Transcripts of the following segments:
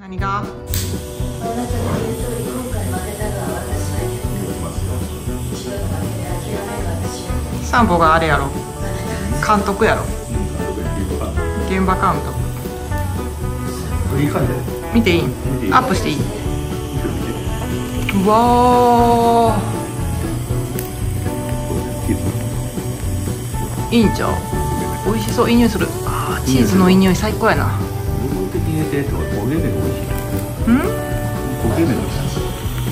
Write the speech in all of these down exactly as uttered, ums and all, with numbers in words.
何が？サンボがあれやろ、監督やろ、現場監督。 いい感じ。 見ていい？アップしていい？うわー、いいんちゃう？美味しそう。いい匂いする。あー、チーズのいい匂い最高やな。 部分的に入れてると焦げ目が美味しい。 うん？ 焦げ目が美味しい。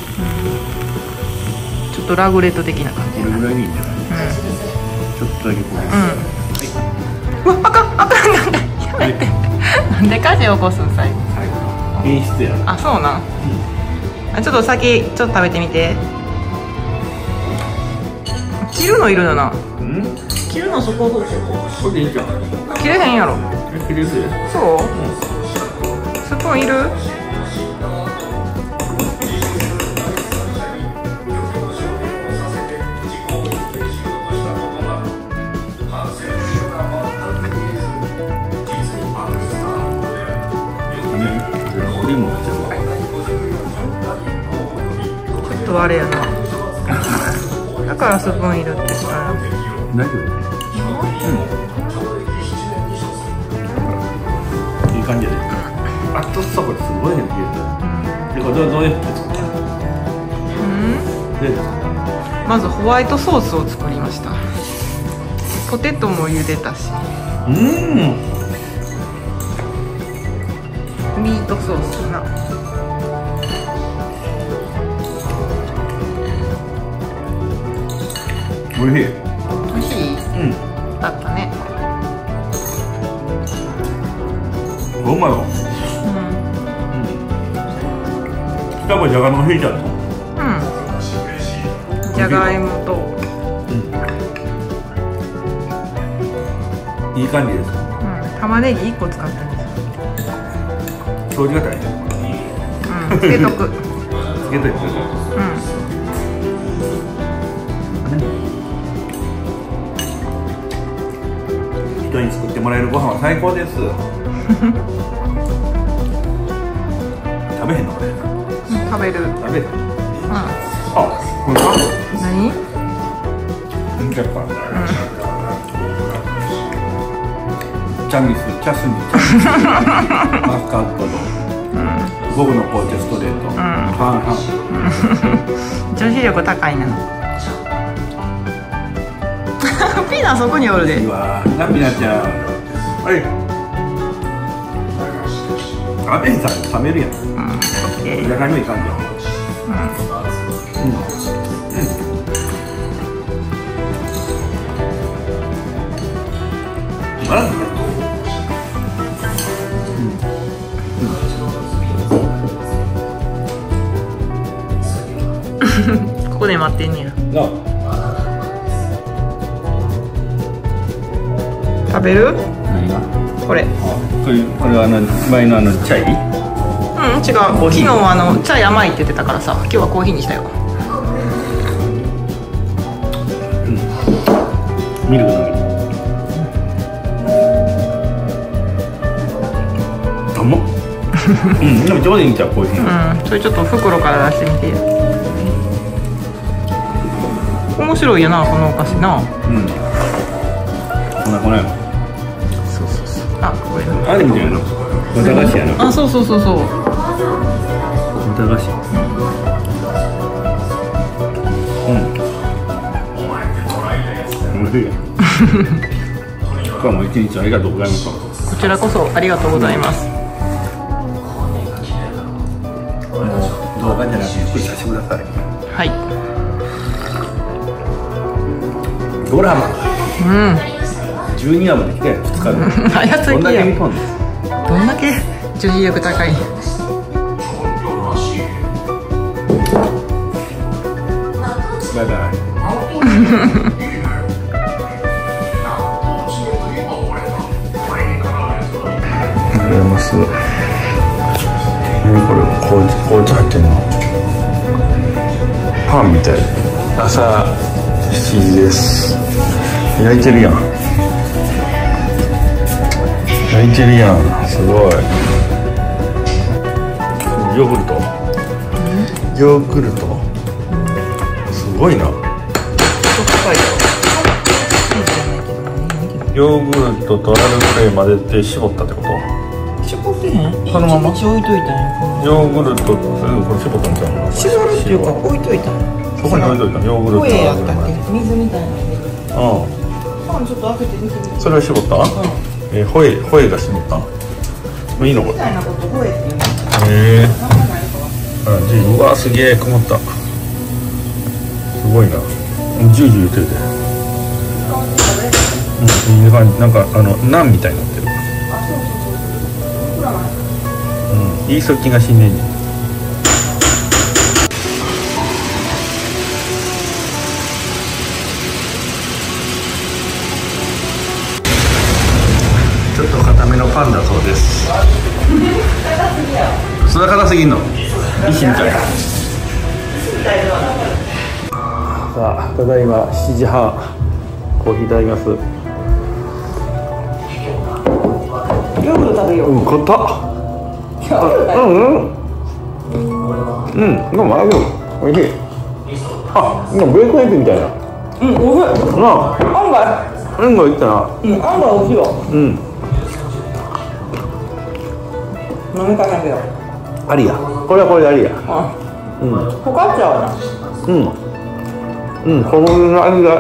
ちょっとラグレット的な感じ。 これぐらいでいいんじゃない？ちょっとだけこう。 うん。うわ、あかんあかんあかん。やめて。なんで火事起こすん最後。 演出や。 あ、そうなん。あ、ちょっと先ちょっと食べてみて。切るのいるのな。 うん？ 切るのそこ。 これでいいじゃん。 切れへんやろ。 え、切れる？ そう？スプーンいる？ 俺もちょっとあれやな。だからスプーンいるってしたら。 大丈夫？うん。いい感じで。あとさ、これすごいね。で、これどうどうやって作ったの？ うん。 で、 まずホワイトソースを作りました。ポテトも茹でたし。 うん。 ミートソースな。 おいしい。 美味しい？ うん。 だったね。 うまいわ。 うん。 多分じゃがいもひいちゃうの？ うん。じゃがいもと。 いい感じです。 うん。玉ねぎいっこ使ってるんですよ。 掃除が大変。 うん。つけとく。 つけといてください。 うん。 人に作ってもらえるご飯は最高です。食べへんのこれ？ 食べる。 食べる。 うん。 あ、これか？ 何？ うん、やっぱ。チャミス、チャスミ、チャミスマスカットと、五分の紅茶ストレート、半々。 女子力高いな。ピーナそこにおるで。 いいわ、ナピナちゃん。はい。アベンさん冷めるやん。 うん。オッケー。 じゃがいもいかんじゃん。うん。うん。まず。 ここで待ってんねや。食べる？ 何が？ これ。 これ、これはあの前のあのチャイ？ うん、違う。昨日はあのチャイ甘いって言ってたからさ、今日はコーヒーにしたよ。 うん。ミルク飲み。甘っ。うん、でもちょうどいいんちゃうコーヒー。 うん、それちょっと袋から出してみて。面白いやな、このお菓子な。 うん。こんなこんな。 そうそうそう。あ、これ。 あれみたいなの。わた菓子やな。 あ、そうそうそうそう。 わた菓子。うん。おいしい。今日も一日ありがとうございました。 こちらこそありがとうございます。 動画じゃなくてゆっくりさせてください。 はい。 ドラマ。 うん。 じゅうにわまで来てふつかで。 早すぎや。 どんだけ見込んで。 どんだけ女子力高い。 バイバイ。ありがとうございます。何これ、紅茶、紅茶入ってんの。パンみたい。朝しちじです。焼いてるやん。焼いてるやん。すごい。 ヨーグルト、ヨーグルトすごいな。ヨーグルトとアールグレイ混ぜて絞ったってこと？ 絞ってへん？ そのまま一日置いといたんや。 ヨーグルトとこれ絞ったんちゃうの？ 絞るっていうか置いといたんや。 そこに置いといたの？ヨーグルトとアホエやったっールグレイ混ぜて。 け？水みたいな。 うん。 パンちょっと開けて見てみて。 それを絞った？ うん。 えー、ホエホエが絞ったの？いいのこれ？ みたいなことホエって言うの。 へえ。 名前何かわかんない。 あ、じゅう、うわすげえ曇った。すごいな。ジュージュー言ってるで。うん、いい感じ。なんかあのナンみたいになってる。 あ、そうそうそうそう。膨らまない。 うん、いい食器が死んでんねん。ちょっと固めのパンだそうです。それは硬すぎんの？石みたいな。さあ、ただいましちじはん、コーヒーいただきます。 ヨーグルト食べよう。 うん、硬っ。うんうんうん、でもまあでもおいしい。あ、でもベーコンエピみたいな。 うん、おいしい。 なあ、 案外。 うんがいったな。 うん、案外おいしいわ。 うん。 飲みかけよう。 ありや。これはこれでありや。 あ、 うん。 ほかっちゃうな。 うん。うん、この味が。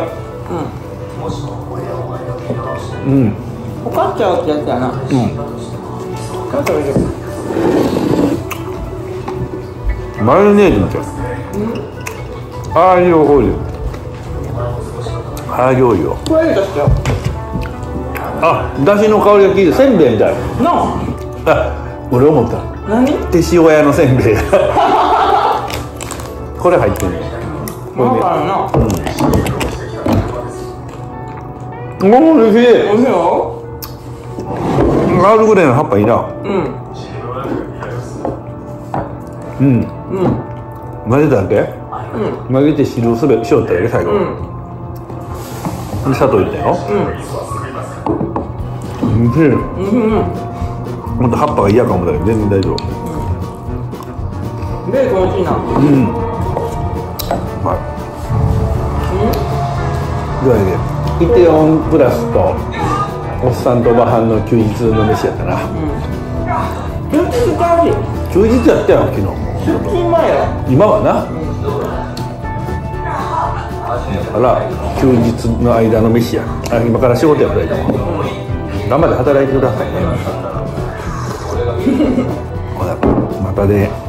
うん。うん。 ほかっちゃうってやつやな。 うん。 ちょっと見て。 マヨネーズみたい。アーリオオイル。アーリオオイルを。 これとしてよ。 あ、だしの香りが効いてせんべいみたい。 なあ。 あ、俺思った。 何？ 手塩屋のせんべい。これ入ってる。これね。 わかるな。 うん。おいしい。 おいしいよ。 アールグレイの葉っぱいいな。 うん。 うん。 うん。 混ぜただけ？ うん。 混ぜて汁をすべしよっただけ最後。 うん。 で砂糖入れたよ。うん。うん。 うん。 もっと葉っぱが嫌かもだけど全然大丈夫。 ベーコン美味しいな。 うん。はい。どうやけ？イテオンプラスとおっさんとおばはんの休日の飯やったな。 休日かし。 休日やったよ昨日も。 出勤前よ。 今はな。だから休日の間の飯や。あ、今から仕事やったらいいかも。頑張って働いてくださいね。ほらまたね。